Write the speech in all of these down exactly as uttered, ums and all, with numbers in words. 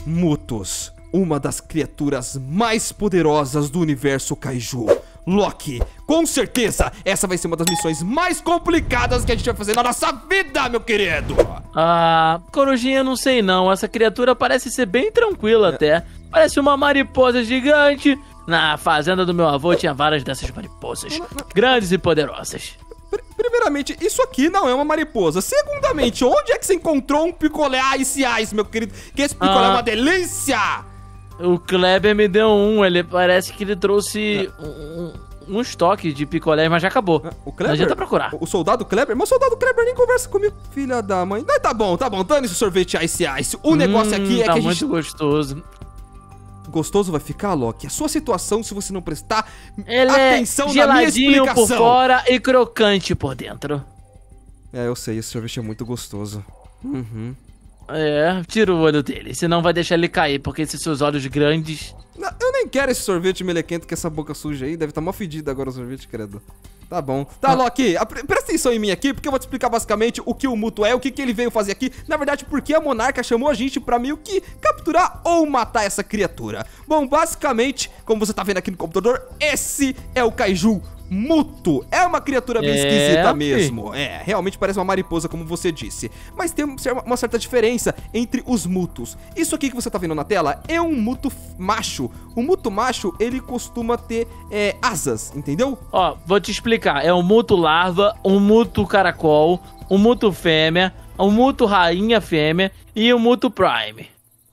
Mutos, uma das criaturas mais poderosas do universo Kaiju. Loki, com certeza, essa vai ser uma das missões mais complicadas que a gente vai fazer na nossa vida, meu querido. Ah, Corujinha, não sei não. Essa criatura parece ser bem tranquila é. até. Parece uma mariposa gigante. Na fazenda do meu avô tinha várias dessas mariposas, não, não. grandes e poderosas. Primeiramente, isso aqui não é uma mariposa. Segundamente, onde é que você encontrou um picolé Ice Ice, meu querido? Que esse picolé ah. é uma delícia! O Kleber me deu um, ele parece que ele trouxe é. um, um estoque de picolé, mas já acabou. É. O Kleber? Não adianta procurar. O, o soldado Kleber? Mas o soldado Kleber nem conversa comigo. Filha da mãe. Não, tá bom, tá bom. Dane-se o sorvete Ice Ice. O hum, negócio aqui é tá que a muito gente... gostoso. Gostoso vai ficar, Loki? A sua situação, se você não prestar ele atenção é na minha explicação. Por fora e crocante por dentro. É, eu sei, esse sorvete é muito gostoso. Uhum. É, tira o olho dele, senão vai deixar ele cair, porque esses seus olhos grandes... Não, eu nem quero esse sorvete melequento com essa boca suja aí, deve estar mó fedido agora o sorvete, credo. Tá bom. Tá, Loki, presta atenção em mim aqui, porque eu vou te explicar basicamente o que o Muto é, o que, que ele veio fazer aqui. Na verdade, porque a Monarca chamou a gente pra meio que capturar ou matar essa criatura. Bom, basicamente, como você tá vendo aqui no computador, esse é o Kaiju Muto. É uma criatura bem é, esquisita mesmo. É, realmente parece uma mariposa, como você disse. Mas tem uma certa diferença entre os Mutos. Isso aqui que você tá vendo na tela é um Muto macho. O Muto macho, ele costuma ter é, asas, entendeu? Ó, vou te explicar. É um Muto larva, um Muto caracol, um Muto fêmea, um Muto rainha fêmea e um Muto prime.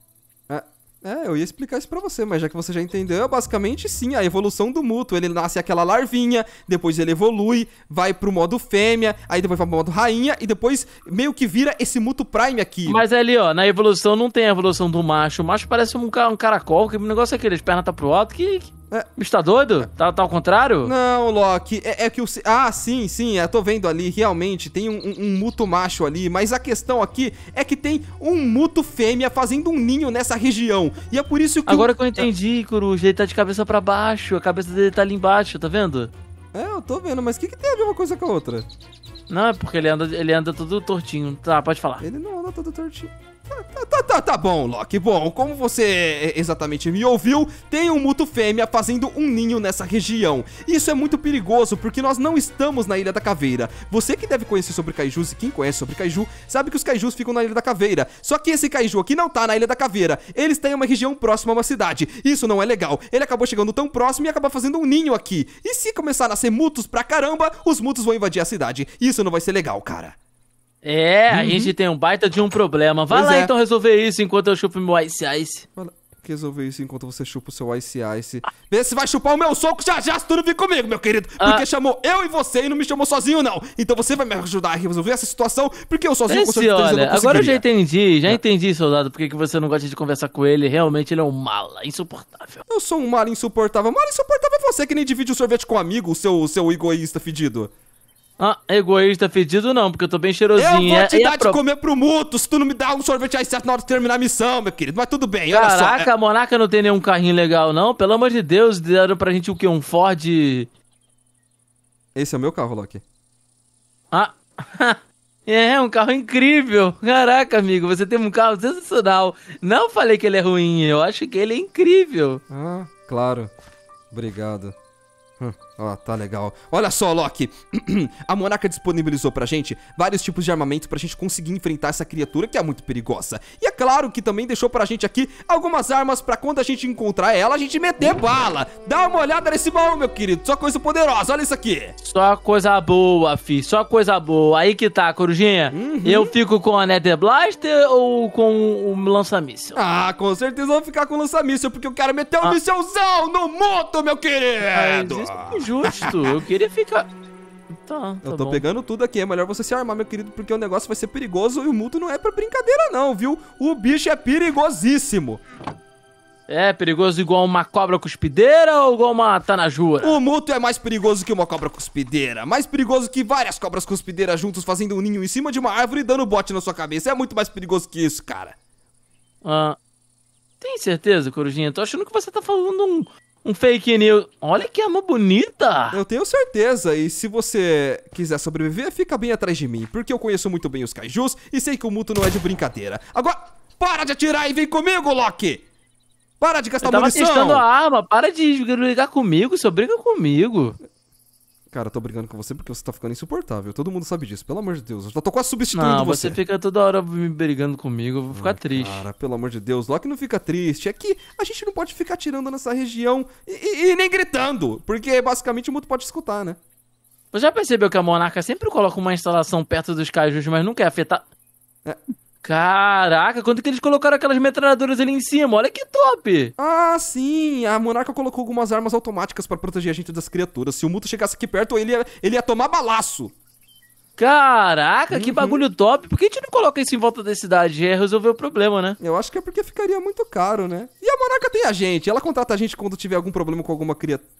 É, eu ia explicar isso pra você, mas já que você já entendeu, basicamente sim, a evolução do Muto. Ele nasce aquela larvinha, depois ele evolui, vai pro modo fêmea, aí depois vai pro modo rainha, e depois meio que vira esse Muto Prime aqui. Mas ali, ó, na evolução não tem a evolução do macho. O macho parece um, ca um caracol, que o negócio é aquele, as pernas tá pro alto, que... que... É. Bicho tá doido? É. Tá, tá ao contrário? Não, Loki, é, é que o... Ah, sim, sim, eu tô vendo ali, realmente, tem um, um, um Muto macho ali, mas a questão aqui é que tem um Muto fêmea fazendo um ninho nessa região, e é por isso que... Agora o... que eu entendi, Coruja, ele tá de cabeça pra baixo, a cabeça dele tá ali embaixo, tá vendo? É, eu tô vendo, mas o que, que tem a ver uma coisa com a outra? Não, é porque ele anda, ele anda todo tortinho, tá, pode falar. Ele não anda todo tortinho. Tá, tá, tá, tá bom, Loki. Bom, como você exatamente me ouviu, tem um Muto fêmea fazendo um ninho nessa região. Isso é muito perigoso, porque nós não estamos na Ilha da Caveira. Você que deve conhecer sobre Kaijus, e quem conhece sobre Kaiju, sabe que os Kaijus ficam na Ilha da Caveira. Só que esse Kaiju aqui não tá na Ilha da Caveira. Ele está em uma região próxima a uma cidade. Isso não é legal. Ele acabou chegando tão próximo e acabou fazendo um ninho aqui. E se começar a nascer Mutos pra caramba, os Mutos vão invadir a cidade. Isso não vai ser legal, cara. É, uhum. A gente tem um baita de um problema. Vai pois lá é. então resolver isso enquanto eu chupo meu Ice Ice. Vai lá. Resolver isso enquanto você chupa o seu Ice Ice. Vê se vai chupar o meu soco já já, se tu não vir comigo, meu querido. Porque ah. chamou eu e você e não me chamou sozinho, não. Então você vai me ajudar a resolver essa situação, porque eu sozinho com certeza olha, não agora eu já entendi, já é. entendi, soldado, porque que você não gosta de conversar com ele. Realmente ele é um mala insuportável. Eu sou um mala insuportável. Mala insuportável é você que nem divide o sorvete com um amigo, o seu, seu egoísta fedido. Ah, egoísta fedido não, porque eu tô bem cheirosinho. Eu vou te e dar de pro... comer pro Muto se tu não me dá um sorvete aí certo na hora de terminar a missão, meu querido. Mas tudo bem, olha só. Caraca, a Monarca não tem nenhum carrinho legal, não? Pelo amor de Deus, deram pra gente o quê? Um Ford... Esse é o meu carro, Loki. Ah, é, um carro incrível. Caraca, amigo, você tem um carro sensacional. Não falei que ele é ruim, eu acho que ele é incrível. Ah, claro. Obrigado. Hum, ó, tá legal. Olha só, Loki. A Monarca disponibilizou pra gente vários tipos de armamentos pra gente conseguir enfrentar essa criatura que é muito perigosa. E é claro que também deixou pra gente aqui algumas armas pra quando a gente encontrar ela, a gente meter bala. Dá uma olhada nesse baú, meu querido. Só coisa poderosa, olha isso aqui. Só coisa boa, fi. Só coisa boa. Aí que tá, Corujinha. Uhum. Eu fico com a Nether Blaster ou com o lança-míssil? Ah, com certeza eu vou ficar com o lança-míssil, porque eu quero meter um ah. mísselzão no Muto, meu querido. Mas isso é injusto, eu queria ficar... Tá, tá eu tô bom. pegando tudo aqui, é melhor você se armar, meu querido, porque o negócio vai ser perigoso e o Muto não é pra brincadeira não, viu? O bicho é perigosíssimo. É perigoso igual uma cobra cuspideira ou igual uma tanajura? O Muto é mais perigoso que uma cobra cuspideira, mais perigoso que várias cobras cuspideiras juntos fazendo um ninho em cima de uma árvore e dando bote na sua cabeça. É muito mais perigoso que isso, cara. Ah, tem certeza, Corujinha? Tô achando que você tá falando um... Um fake news. Olha que arma bonita. Eu tenho certeza. E se você quiser sobreviver, fica bem atrás de mim. Porque eu conheço muito bem os Kaijus e sei que o Muto não é de brincadeira. Agora... Para de atirar e vem comigo, Loki! Para de gastar Eu tava munição! testando a arma, para de brigar comigo, só briga comigo. Cara, eu tô brigando com você porque você tá ficando insuportável. Todo mundo sabe disso, pelo amor de Deus. Eu já tô quase substituindo Não, você. você fica toda hora me brigando comigo, eu vou ficar triste. Cara, pelo amor de Deus, Loki não fica triste. É que a gente não pode ficar atirando nessa região e, e- e nem gritando, porque basicamente o mundo pode escutar, né? Você já percebeu que a Monarca sempre coloca uma instalação perto dos cajus, mas nunca é afetar... É. Caraca, quando que eles colocaram aquelas metralhadoras ali em cima? Olha que top! Ah, sim, a Monarca colocou algumas armas automáticas pra proteger a gente das criaturas. Se o Muto chegasse aqui perto, ele ia, ele ia tomar balaço. Caraca, Uhum. que bagulho top! Por que a gente não coloca isso em volta da cidade? É resolver o problema, né? Eu acho que é porque ficaria muito caro, né? E a Monarca tem a gente, ela contrata a gente quando tiver algum problema com alguma criatura.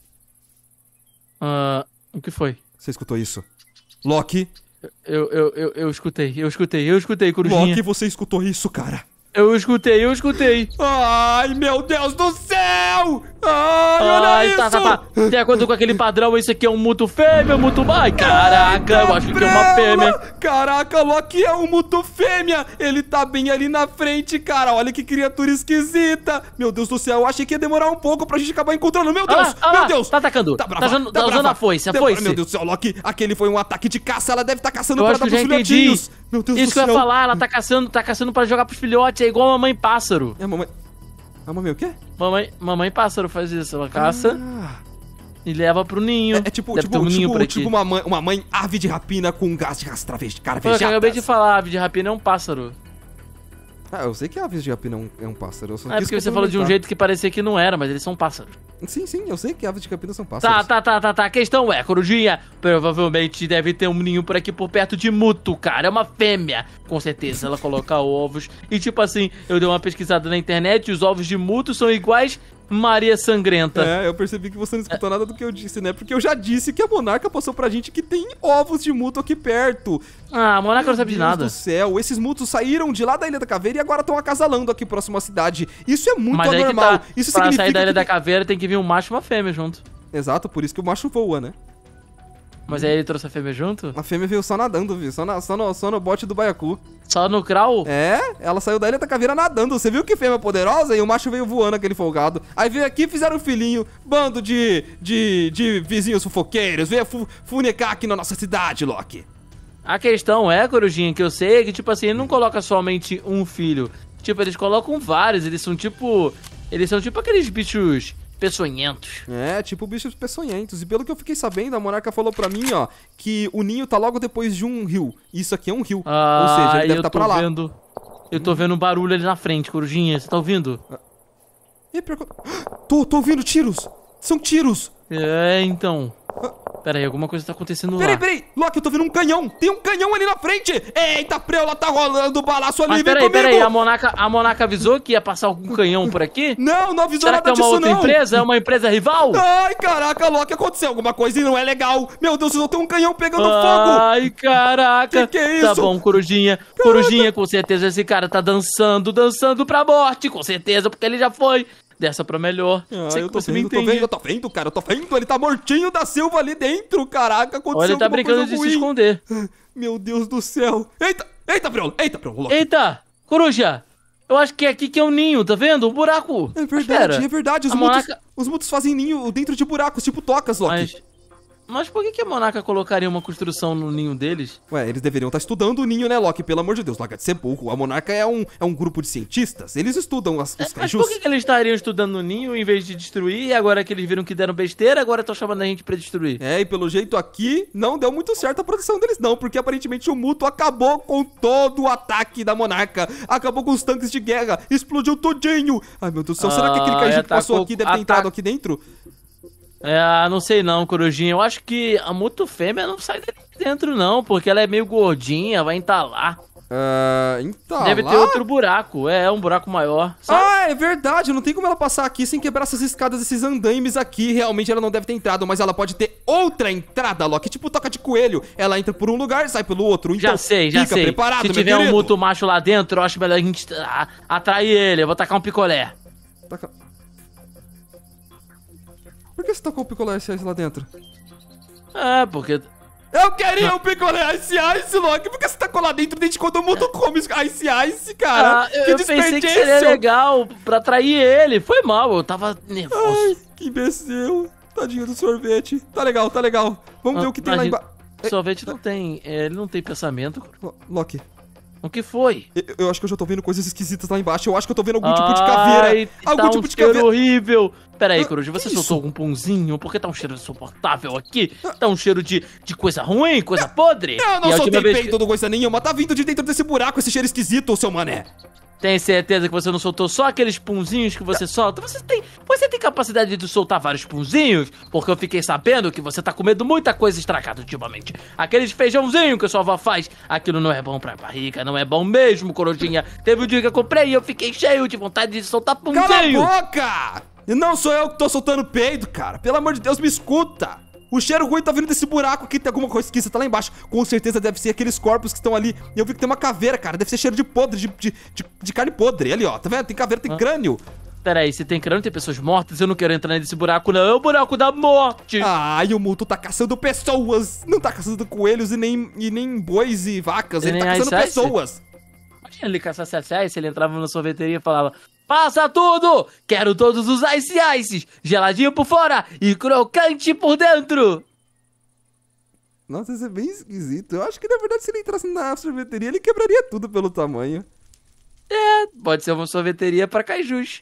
Ah, o que foi? Você escutou isso? Loki, Eu, eu, eu, eu escutei, eu escutei, eu escutei, Corujinha. Loki, você escutou isso, cara? Eu escutei, eu escutei. Ai, meu Deus do céu! Ai, olha Ai, isso! tá, tá, tá. De acordo com aquele padrão, isso aqui é um muto fêmea, muto... Ai, caraca, eu acho que é uma fêmea. Caraca, Loki é um muto fêmea! Ele tá bem ali na frente, cara. Olha que criatura esquisita. Meu Deus do céu, eu achei que ia demorar um pouco pra gente acabar encontrando. Meu Ah Deus, lá, ah meu lá, Deus! tá atacando. Tá Tá brava, usando- tá tá usando brava. a foice, a Demora- foice. Meu Deus do céu, Loki, aquele foi um ataque de caça. Ela deve estar tá caçando Eu pra acho dar que eu pros já entendi. filhotinhos. Meu Deus Isso do que eu céu. ia falar, ela tá caçando, tá caçando pra jogar pros filhotes, é igual a mamãe pássaro. É, mamãe... A mamãe o quê? Mamãe, mamãe pássaro faz isso, ela caça Ah. e leva pro ninho. É, é tipo, Deve ter tipo, um ninho por tipo, aqui. tipo uma, mãe, uma mãe ave de rapina com gás de Pô, castravejado. eu acabei de falar, ave de rapina é um pássaro. Ah, eu sei que aves de rapina é um, é um pássaro. Eu só É quis porque você falou de um complementar. jeito que parecia que não era, mas eles são pássaros. Sim, sim, eu sei que aves de rapina são pássaros. Tá, tá, tá, tá, tá. A questão é, Corujinha, provavelmente deve ter um ninho por aqui por perto de Muto, cara. É uma fêmea. Com certeza, ela coloca ovos. E tipo assim, eu dei uma pesquisada na internet e os ovos de Muto são iguais Maria Sangrenta. É, eu percebi que você não escutou nada do que eu disse, né? Porque eu já disse que a Monarca passou pra gente que tem ovos de muto aqui perto. Ah, a Monarca não sabe de Meu nada. Deus do céu, esses mutos saíram de lá da Ilha da Caveira e agora estão acasalando aqui próximo à cidade. Isso é muito Mas aí que anormal. tá, Isso pra significa sair da Ilha que... da Caveira tem que vir um macho e uma fêmea junto. Exato, por isso que o macho voa, né? Mas aí ele trouxe a fêmea junto? A fêmea veio só nadando, viu? Só, na, só, no, só no bote do baiacu. Só no crawl? É, ela saiu da Ilha da Caveira nadando. Você viu que fêmea poderosa? E o macho veio voando, aquele folgado. Aí veio aqui e fizeram um filhinho. Bando de, de, de vizinhos fofoqueiros. Veio fu funecar aqui na nossa cidade, Loki. A questão é, Corujinha, que eu sei é que, tipo assim, ele não coloca somente um filho. Tipo, eles colocam vários. Eles são tipo... Eles são tipo aqueles bichos peçonhentos. É, tipo bichos peçonhentos. E pelo que eu fiquei sabendo, a Monarca falou pra mim, ó, que o ninho tá logo depois de um rio. Isso aqui é um rio. Ah, Ou seja, ele deve eu estar tô pra lá. vendo... Eu tô vendo um barulho ali na frente, Corujinha. Você tá ouvindo? Ih, pior que eu... Tô, tô ouvindo tiros. São tiros. É, então... Pera aí, alguma coisa tá acontecendo lá. Peraí, peraí. Loki, eu tô vendo um canhão. Tem um canhão ali na frente. Eita, preula, tá rolando balaço ali. Mas Vem peraí, comigo. peraí, a Monarca, a Monarca avisou que ia passar algum canhão por aqui? Não, não avisou Será que nada é uma disso, outra não. empresa? É uma empresa rival? Ai, caraca, Loki, aconteceu alguma coisa e não é legal. Meu Deus, eu tenho um canhão pegando fogo. Ai, caraca. Que que é Tá isso? bom, Corujinha. Corujinha, com certeza esse cara tá dançando, dançando pra morte. Com certeza, porque ele já foi dessa pra melhor. Ah, Sei eu que tô você me vendo, tô entende. vendo, eu tô vendo, cara, eu tô vendo. Ele tá mortinho da Silva ali dentro, caraca, aconteceu Olha, ele tá alguma brincando coisa de se ruim. esconder. Meu Deus do céu. Eita, eita, Preula, eita, Preula, Loki. Eita, Coruja. Eu acho que é aqui que é um ninho, tá vendo? Um buraco. É verdade, Espera. é verdade. Os A mutos, Monarca- os mutos fazem ninho dentro de buracos, tipo tocas, Loki. Mas, mas por que, que a Monarca colocaria uma construção no ninho deles? Ué, eles deveriam estar estudando o ninho, né, Loki? Pelo amor de Deus, larga de ser burro. A Monarca é um, é um grupo de cientistas. Eles estudam as, os Mas cajus. por que, que eles estariam estudando no ninho em vez de destruir? E agora que eles viram que deram besteira, agora estão chamando a gente pra destruir? É, e pelo jeito aqui não deu muito certo a produção deles não, porque aparentemente o Muto acabou com todo o ataque da Monarca, acabou com os tanques de guerra, explodiu tudinho. Ai, meu Deus do céu, será que aquele Ah, caju e que passou atacou- aqui deve ter ata- entrado aqui dentro? É, não sei não, Corujinha. Eu acho que a Muto Fêmea não sai dali de dentro não, porque ela é meio gordinha, vai entalar. Ah, então Deve ter outro buraco, é, um buraco maior. Sabe? Ah, é verdade, não tem como ela passar aqui sem quebrar essas escadas, esses andaimes aqui. Realmente ela não deve ter entrado, mas ela pode ter outra entrada, Loki, tipo toca de coelho. Ela entra por um lugar e sai pelo outro. Então, Já sei, já fica sei. preparado, Se meu tiver um querido. Muto macho lá dentro, eu acho melhor a gente ah, atrair ele. Eu vou tacar um picolé. Taca- Por que você tacou o picolé S S lá dentro? É, porque Eu queria um picolé Ice Ice, Loki. Por que você tacou lá dentro desde quando o mundo come Ice Ice, cara? Ah, eu, eu pensei que seria legal pra atrair ele. Foi mal, eu tava nervoso. Ai, que imbecil. Tadinho do sorvete. Tá legal, tá legal. Vamos ah, ver o que tem lá embaixo. Sorvete não tem, ele não tem pensamento. Loki. O que foi? Eu, eu acho que eu já tô vendo coisas esquisitas lá embaixo. Eu acho que eu tô vendo algum tipo de caveira. Ai, algum tá tipo um de cheiro caveira horrível. Pera aí, Ah, Coruja, você que soltou isso? algum punzinho? Por que tá um cheiro insuportável aqui? Tá um cheiro de, de coisa ruim, coisa podre? Eu não E a soltei última vez peito que- do coisa nenhuma. Tá vindo de dentro desse buraco esse cheiro esquisito, seu mané. Tem certeza que você não soltou só aqueles punzinhos que você solta? Você tem, você tem capacidade de soltar vários punzinhos? Porque eu fiquei sabendo que você tá comendo muita coisa estragada ultimamente. Aqueles feijãozinho que a sua avó faz, aquilo não é bom pra barriga, não é bom mesmo, Corujinha. Teve um dia que eu comprei e eu fiquei cheio de vontade de soltar punzinho. Cala a boca! E não sou eu que tô soltando peido, cara. Pelo amor de Deus, me escuta. O cheiro ruim tá vindo desse buraco aqui, tem alguma coisa esquisita tá lá embaixo. Com certeza deve ser aqueles corpos que estão ali. E eu vi que tem uma caveira, cara. Deve ser cheiro de podre, de, de, de, de carne podre. Ali, ó. Tá vendo? Tem caveira, tem Ah. crânio. Pera aí, se tem crânio, tem pessoas mortas, eu não quero entrar nesse buraco não. É o buraco da morte. Ah, e o Muto tá caçando pessoas. Não tá caçando coelhos e nem, e nem bois e vacas. E Ele tá nem caçando Ice Ice? pessoas. Imagina ele caçasse Ice Ice, ele entrava na sorveteria e falava: passa tudo! Quero todos os Ice Ices! Geladinho por fora e crocante por dentro! Nossa, isso é bem esquisito. Eu acho que, na verdade, se ele entrasse na sorveteria, ele quebraria tudo pelo tamanho. É, pode ser uma sorveteria pra cajus.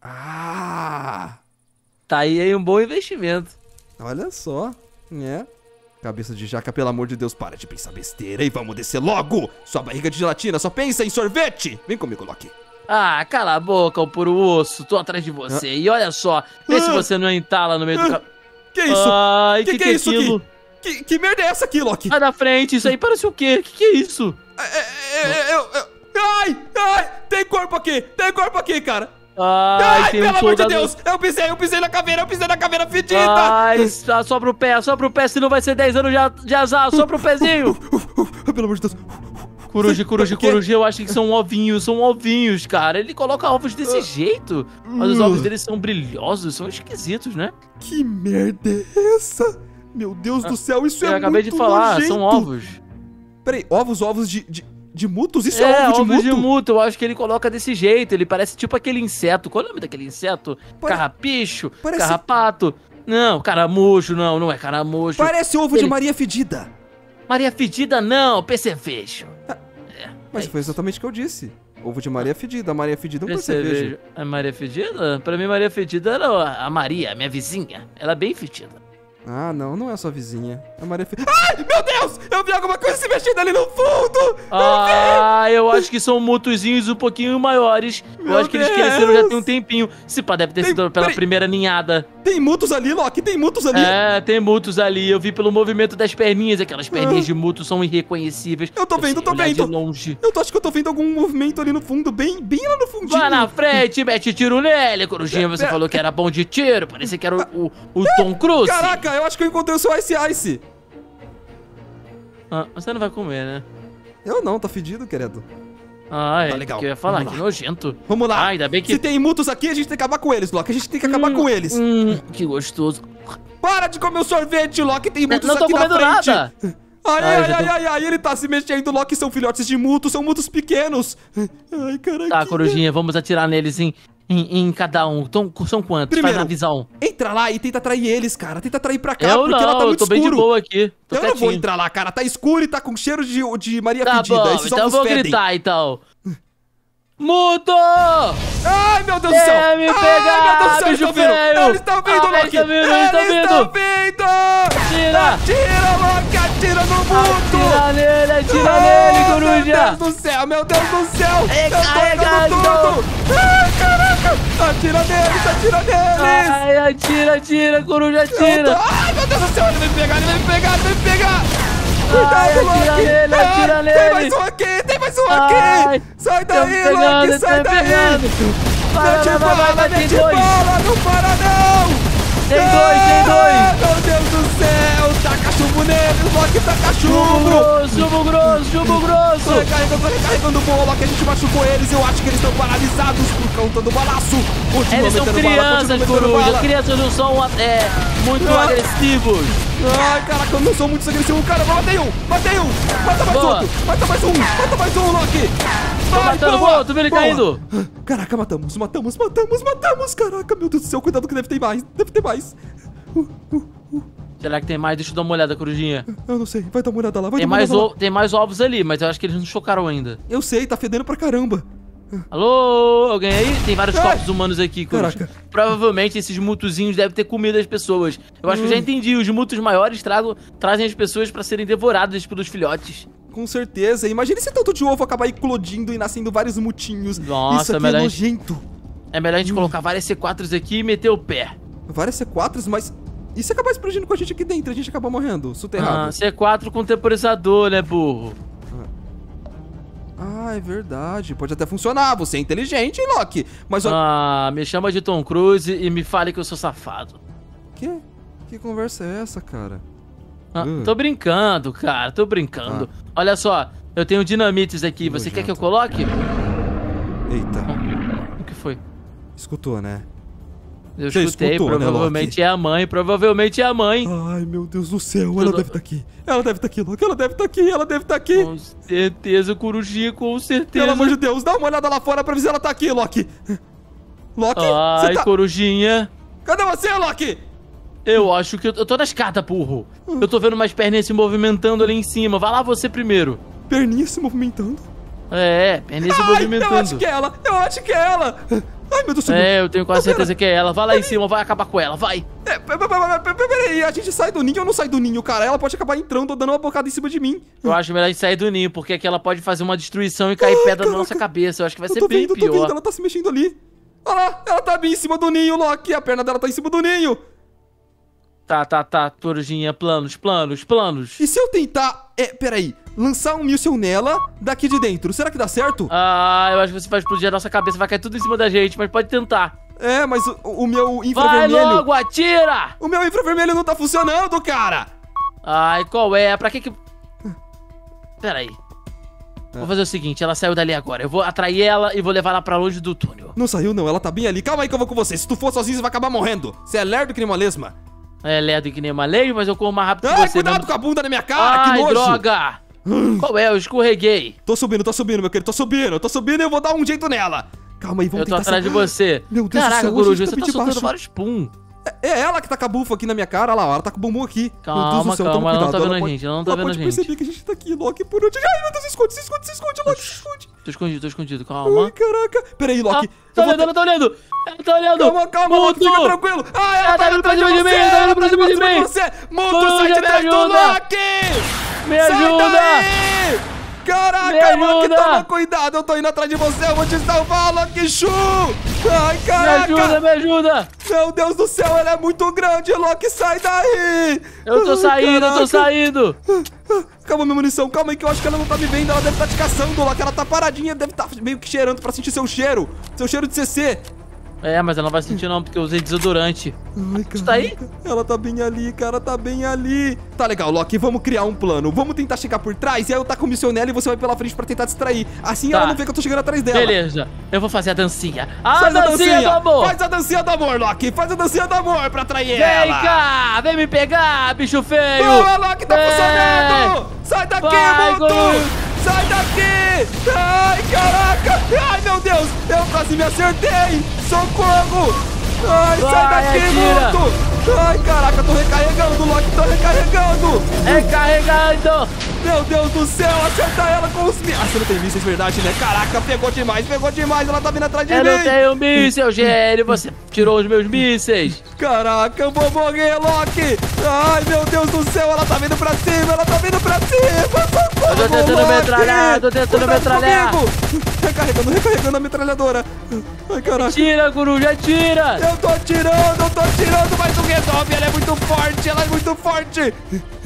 Ah! Tá aí, aí um bom investimento. Olha só. É. Cabeça de jaca, pelo amor de Deus, para de pensar besteira e vamos descer logo! Sua barriga de gelatina só pensa em sorvete! Vem comigo, Loki. Ah, cala a boca, o puro osso. Tô atrás de você. E olha só, vê se você não entala no meio do... Ca... Que isso? Ai, que, que que que é é isso aquilo? aqui? Que, que merda é essa aqui, Loki? Sai da frente, isso aí parece o quê? Que que é isso? É, é, é, eu- eu- ai, ai, tem corpo aqui, tem corpo aqui, cara. Ai, Ai, tem um pelo amor de soldado... Deus, eu pisei, eu pisei na caveira, eu pisei na caveira fedida. Ai, só só pro pé, só pro pé, senão vai ser dez anos de, de azar, só pro pezinho. Pelo amor de Deus. Coruja, coruja, O quê? coruja, eu acho que são ovinhos, são ovinhos, cara. Ele coloca ovos desse Ah. jeito, mas os ovos dele são brilhosos, são esquisitos, né? Que merda é essa? Meu Deus do céu, isso eu é acabei muito de falar, nojento. são ovos. Peraí, ovos, ovos de, de, de mutos? Isso é, É, ovo de ovos muto? de muto, eu acho que ele coloca desse jeito, ele parece tipo aquele inseto. Qual é o nome daquele inseto? Pare- Carrapicho? Parece- Carrapato? Não, caramujo, não, não é caramujo. Parece ovo de Ele- Maria Fedida. Maria Fedida, não, percevejo. Mas É foi exatamente o que eu disse. Ovo de Maria Fedida, Maria Fedida é um Percevejo. percevejo. É Maria Fedida? Pra mim, Maria Fedida era a Maria, a minha vizinha. Ela é bem fedida. Ah, não, não é sua vizinha. É Maria Fedida. Ai, meu Deus! Eu vi alguma coisa se mexendo ali no fundo! Ah, eu acho que são mutuzinhos um pouquinho maiores. Eu Meu acho que eles Deus! cresceram já tem um tempinho. Se pá, deve ter Tem- sido pela peraí. primeira ninhada. Tem mutos ali, Loki, tem mutos ali. É, tem mutos ali. Eu vi pelo movimento das perninhas. Aquelas perninhas Ah. de muto são irreconhecíveis. Eu tô vendo, sei tô olhar vendo. de longe. Eu tô, acho que eu tô vendo algum movimento ali no fundo, bem, bem lá no fundinho. Vai na frente, mete tiro nele, Corujinha. Você É, é. falou que era bom de tiro. Parecia que era o, o, o Tom Cruise. Caraca, eu acho que eu encontrei o seu Ice Ice. Ah, você não vai comer, né? Eu não, tá fedido, querido. Ah, é. Tá legal. Que eu ia falar, Vamos que lá. nojento. Vamos lá. Ah, ainda bem que... Se tem mutos aqui, a gente tem que acabar com eles, Loki. A gente tem que acabar Hum, com eles. Hum, que gostoso. Para de comer o sorvete, Loki. Tem mutos Não tô aqui na comendo frente. nada. Ai, Ah, ai, eu já ai, tô- ai, ai, ele tá se mexendo, Loki. São filhotes de mutos, são mutos pequenos. Ai, caraca. Tá, Corujinha, vamos atirar neles em, em, em cada um. Então, são quantos? Primeiro, Faz a visão. Entra lá e tenta atrair eles, cara. Tenta atrair pra cá, Eu porque não, ela tá eu muito tô bem de escuro. boa aqui. Tô Eu não vou quietinho. entrar lá, cara. Tá escuro e tá com cheiro de, de Maria Tá Fedida. bom, Esses então eu ovos vou fedem. gritar, então. Muto! Ai, meu Deus do céu! Quer me Ai, pegar, meu Deus do céu, eles bicho estão vindo! feio! Eles estão vindo, Ah, eles Loki! tão vindo, eles tão Eles vindo! estão vindo! Atira! Atira, Loki! Atira no mundo! Atira nele, atira Ah, nele, coruja! Meu Deus do céu, meu Deus do céu! Recarregando! Eu tô errando tudo! Ai, caraca! Atira neles, atira neles! Ai, atira, atira, coruja, Eu atira! tô- Ai, meu Deus do céu, ele vai me pegar, ele vai me pegar, ele vai me pegar! Cuidado, Ai, atira Loki! nele, Ai, atira Tem nele. mais um aqui, tem mais um Ai, aqui! Sai Tão daí, pegando, Loki, sai tão daí! pegando! Vai, Mete vai, vai, vai, bala, vai, tem mete dois! bala, não para não! Tem dois, tem dois! Ah, meu Deus do céu! Taca chumbo neles, Loki, taca Chumbo chumbo! grosso, chumbo grosso, chumbo grosso! Pega recarregando, tô recarregando boa, Loki. A gente machucou eles. Eu acho que eles estão paralisados por conta do balaço. Continua Eles são metendo bala, crianças, continua metendo coruja. bala. Crianças não são é, muito Ah. agressivos. Ai, caraca, eu não sou muito agressivo. Caramba, matei um, matei um. Mata mais Boa. outro, mata mais um, mata mais um, Loki. Vai, matando, boa, tu viu ele caindo? Caraca, matamos, matamos, matamos, matamos. Caraca, meu Deus do céu, cuidado que deve ter mais, deve ter mais. Uh, uh, uh. Será que tem mais? Deixa eu dar uma olhada, corujinha. Eu não sei, vai dar uma olhada lá, vai Tem dar uma mais, olhada lá. o- tem mais ovos ali, mas eu acho que eles não chocaram ainda. Eu sei, tá fedendo pra caramba. Alô, alguém aí? Tem vários Ai. corpos humanos aqui, coruja. Caraca. Provavelmente esses mutuzinhos devem ter comido as pessoas. Eu acho que eu já entendi. Os mutos maiores tragam, trazem as pessoas pra serem devoradas pelos filhotes. Com certeza. Imagina esse tanto de ovo acabar eclodindo e nascendo vários mutinhos. Nossa, Isso aqui melhor é a gente- nojento. É melhor a gente colocar várias C quatros aqui e meter o pé. Várias C quatros, mas... E se acabar explodindo com a gente aqui dentro? A gente acaba morrendo, soterrado. Ah, C quatro com temporizador, né, burro? Ah, é verdade. Pode até funcionar. Você é inteligente, hein, Loki? Mas olha... Ah, me chama de Tom Cruise e me fale que eu sou safado. Que? Que conversa é essa, cara? Ah, Hum. Tô brincando, cara, tô brincando. Olha só, eu tenho dinamites aqui. Você Nojento. quer que eu coloque? Eita. O que foi? Escutou, né? Eu Você escutei, escutou, né, provavelmente Loki? é a mãe, provavelmente é a mãe. Ai, meu Deus do céu. Ela Tudo- deve estar aqui. Ela deve estar aqui, Loki. Ela deve estar aqui. Ela deve estar aqui. Com certeza, corujinha, com certeza. Pelo amor de Deus, dá uma olhada lá fora pra ver se ela tá aqui, Loki. Loki, você Ai, tá... corujinha. Cadê você, Loki? Eu acho que eu, eu tô na escada, burro. Eu tô vendo umas perninhas se movimentando ali em cima. Vai lá você primeiro. Perninha se movimentando. É, perninhas se Ai, eu acho movimentando. que é ela. Eu acho que é ela. Ai, meu Deus do céu. É, eu tenho quase Não, pera. certeza que é ela. Vai lá em cima, vai acabar com ela, vai. É, pe- pe- pe- pe- pe- peraí, a gente sai do ninho ou não sai do ninho, cara? Ela pode acabar entrando ou dando uma bocada em cima de mim. Eu acho melhor a gente sair do ninho, porque aqui ela pode fazer uma destruição e cair Ai, pedra na caraca. nossa cabeça. Eu acho que vai Eu ser tô bem vendo, eu tô vendo, pior. ela tá se mexendo ali. Olha lá, ela tá bem em cima do ninho, Loki. A perna dela tá em cima do ninho. Tá, tá, tá, corujinha. Planos, planos, planos. E se eu tentar, é, peraí, lançar um míssil nela daqui de dentro, será que dá certo? Ah, eu acho que você vai explodir a nossa cabeça, vai cair tudo em cima da gente, mas pode tentar. É, mas o, o meu Vai infravermelho... logo, atira! O meu infravermelho não tá funcionando, cara. Ai, qual é? Pra que que... Pera aí. Vou fazer o seguinte, ela saiu dali agora. Eu vou atrair ela e vou levar ela pra longe do túnel. Não saiu não, ela tá bem ali. Calma aí que eu vou com você. Se tu for sozinho, você vai acabar morrendo. Você é lerdo que nem uma lesma. É lerdo que nem uma lei, mas eu corro mais rápido que Ai, você. cuidado mesmo. com a bunda na minha cara, que Ai, nojo. droga! Qual é? Eu escorreguei. Tô subindo, tô subindo, meu querido. Tô subindo, tô subindo e eu vou dar um jeito nela. Calma aí, vamos Eu tô tentar... atrás de você. Meu Deus do Caraca, céu, a coruja, gente tá você bem tá de soltando baixo. vários pum. É, é ela que tá com a bufa aqui na minha cara. Olha lá, ela tá com o bumbum aqui. Meu Deus Calma, do céu, calma, toma ela não cuidado. tá vendo a pode- gente, ela não tá ela vendo pode a gente. perceber que a gente tá aqui, Loki, por onde... Ai, meu Deus, esconde, se esconde, se esconde, Loki, se esconde. Tô escondido, tô escondido, calma. Ai, caraca. Pera aí, Ah, Loki. tá eu vou olhando, ela tá olhando! Ela tá olhando! Calma, calma, Loki, Muto! fica tranquilo. Ai, ela Ela tá tá indo pra vindo cima de pra você, cima de mim, ela ela tá tá indo vindo pra pra cima cima de de você. Muto, Coruja, sai de me trás do ajuda. Loki. Me Sai ajuda! daí! Caraca, Me Loki, ajuda! toma cuidado, eu tô indo atrás de você, eu vou te salvar, Loki Shu! Ai, Me caraca! ajuda, me ajuda! Meu Deus do céu, ela é muito grande, Loki, sai daí! Eu tô Ai, saindo, eu tô caraca. saindo! Calma, minha munição, calma aí que eu acho que ela não tá me vendo, ela deve estar te caçando, Loki, ela tá paradinha, deve estar meio que cheirando pra sentir seu cheiro, seu cheiro de C C. É, mas ela não vai sentir não, porque eu usei desodorante. Ai, Você tá aí? Ela tá bem ali, cara, tá bem ali. Tá legal, Loki, vamos criar um plano. Vamos tentar chegar por trás e aí eu taco o míssil nela e você vai pela frente pra tentar distrair. Assim Tá. ela não vê que eu tô chegando atrás dela. Beleza, eu vou fazer a dancinha. A Faz dancinha, do amor! Faz a dancinha do amor, Loki. Faz a dancinha do amor pra atrair Vem ela. cá, vem me pegar, bicho feio! Boa, Loki, tá Vem. funcionando. Sai daqui, Vai, Muto. Coruja. Sai daqui. Ai, caraca. Ai, meu Deus. Eu quase me acertei. Socorro. Ai, sai Vai, daqui, atira. Muto. Ai, caraca, tô recarregando, Loki, tô recarregando. Recarregando! Meu Deus do céu, acertar ela com os mísseis. Ah, você não tem mísseis, verdade, né? Caraca, pegou demais, pegou demais. Ela tá vindo atrás de Eu mim. não tenho míssel, gênio! Você tirou os meus mísseis! Caraca, eu vou morrer, Loki. Ai, meu Deus do céu, ela tá vindo pra cima, ela tá vindo pra cima. Socorro, Eu tô tentando Loki. metralhar, tô tentando Cuidado metralhar. comigo. Recarregando, recarregando a metralhadora. Ai, caraca. Tira, coruja, tira! Eu tô atirando, eu tô atirando, mas não resolve. Ela é muito forte, ela é muito forte.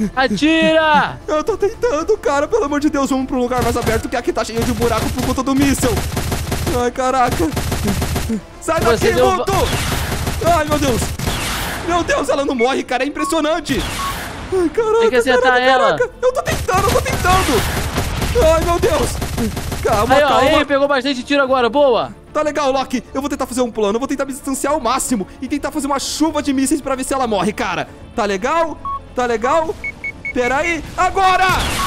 Atira! Eu tô tentando, cara. Pelo amor de Deus, vamos pra um lugar mais aberto, que aqui tá cheio de buraco por conta do míssel. Ai, caraca. Sai daqui, Você deu- Muto. Ai, meu Deus. Meu Deus, ela não morre, cara. É impressionante. Ai, caraca, Tem que acertar caraca, ela. caraca. Eu tô tentando, eu tô tentando. Ai, meu Deus. Calma, Aí, ó, calma. aí, pegou bastante tiro agora, boa. Tá legal, Loki. Eu vou tentar fazer um plano. Eu vou tentar me distanciar ao máximo e tentar fazer uma chuva de mísseis pra ver se ela morre, cara. Tá legal? Tá legal? Pera aí. Agora!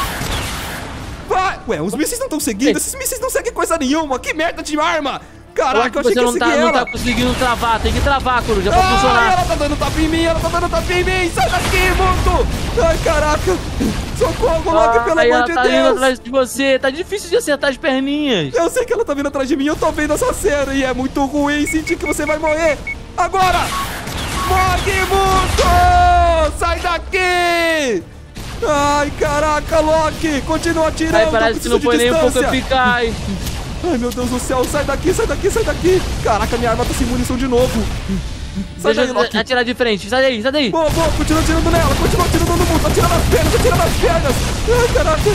Vai! Ué, os mísseis não estão seguindo. Esses mísseis não seguem coisa nenhuma. Que merda de arma! Caraca, eu, eu achei você que ia não tá, seguir não ela. tá conseguindo travar. Tem que travar, Coruja, pra Ai, funcionar. ela tá dando tapa em mim. Ela tá dando tapa em mim. Sai daqui, Muto. Ai, caraca. Socorro, Loki, pelo Ai, amor ela de tá indo Deus. atrás de você. Tá difícil de acertar as perninhas. Eu sei que ela tá vindo atrás de mim, eu tô vendo essa cena e é muito ruim sentir que você vai morrer. Agora! Morre, Muto! Sai daqui! Ai, caraca, Loki! Continua atirando, Aí eu parece que preciso não de foi nem um pouco distância. eficaz. Ai, meu Deus do céu, sai daqui, sai daqui, sai daqui! Caraca, minha arma tá sem munição de novo. Sai Deixa daí, eu Loki. atirar de frente. Sai daí, sai daí. Boa, boa, continua atirando nela, continua atirando no Muto, atira nas pernas, atira nas pernas! Ai,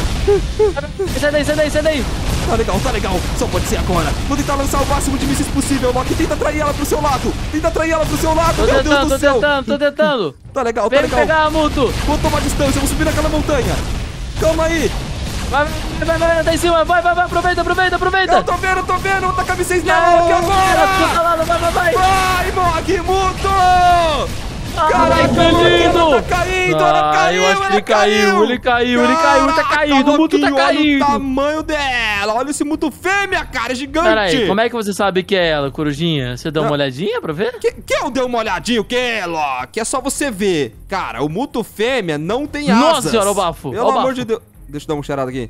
caraca! Sai daí, sai daí, sai daí. Tá legal, tá legal. Só pode ser agora. Vou tentar lançar o máximo de mísseis possível, Loki. Tenta atrair ela pro seu lado. Tenta atrair ela pro seu lado. Tô Meu Deus tentando, do tô céu. tentando, tô tentando. Tá legal, tá Vem me legal. pegar, Muto. Vou tomar distância, vou subir naquela montanha. Calma aí. Vai, vai, vai, vai, tá em cima. Vai, vai, vai. Aproveita, aproveita, aproveita. Eu tô vendo, tô vendo. Vou tacar mísseis nela, Não, Loki, agora. vai, vai, vai, vai. Vai, morre, Muto. Caraca, que Loki, lindo. ela tá caindo, ela Ah, caiu, eu acho que ela ele caiu, ele caiu, ele caiu, tá Caraca, caído, o Muto tá Loquinho, olha caído. o tamanho dela. Olha esse Muto fêmea, cara, é gigante. Pera aí, como é que você sabe que é ela, Corujinha? Você deu uma Não. olhadinha pra ver? Que, que eu dei uma olhadinha, o que, Loki? É só você ver. Cara, o Muto fêmea não tem Nossa asas. senhora, o bafo, Pelo ó o amor bafo. de Deus. Deixa eu dar uma cheirada aqui.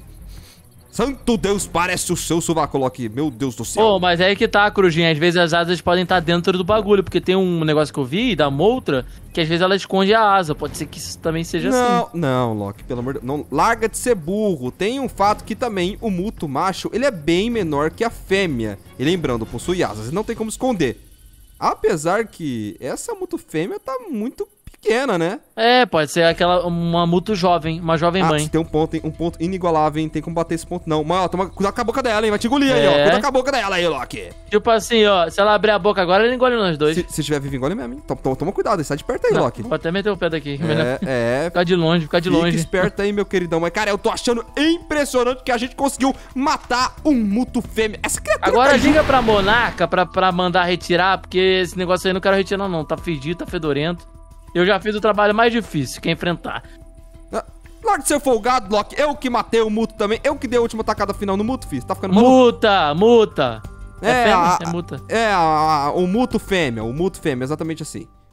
Santo Deus, parece o seu sovaco, Loki. Meu Deus do céu. Pô, mas é aí que tá, Corujinha. Às vezes as asas podem estar dentro do bagulho, porque tem um negócio que eu vi da Moltra, que às vezes ela esconde a asa. Pode ser que isso também seja não, assim. não, Loki, pelo amor de Deus. Não, larga de ser burro. Tem um fato que também o Muto macho, ele é bem menor que a fêmea. E lembrando, possui asas, não tem como esconder. Apesar que essa Muto fêmea tá muito pequena, né? É, pode ser aquela, uma Muto jovem, uma jovem Ah, mãe. você tem um ponto, hein? Um ponto inigualável, hein? Tem como bater esse ponto, não. Mas, ó, toma, cuidado com a boca dela, hein? Vai te engolir aí, ó. É. Cuidado com a boca dela aí, Loki. Tipo assim, ó, se ela abrir a boca agora, ele engole nós dois. Se, se tiver vivo, engole mesmo, hein? Toma, toma, toma cuidado, sai de perto aí, Não, Loki. vou até meter o pé daqui. Melhor É, é. ficar de longe, ficar de Fique longe. esperto aí, meu queridão. Mas, cara, eu tô achando impressionante que a gente conseguiu matar um Muto fêmea. Essa criatura Agora tá liga pra Monarca pra, pra mandar retirar, porque esse negócio aí eu não quero retirar não, tá fedido, tá fedorento. Eu já fiz o trabalho mais difícil, que é enfrentar. Ah, larga de ser folgado, Loki. Eu que matei o Muto também. Eu que dei a última tacada final no Muto, fiz. Tá ficando maluco? Multa, multa. É, É, fêmea? a- É multa. É, a- a- o Muto fêmea. O Muto fêmea, exatamente assim.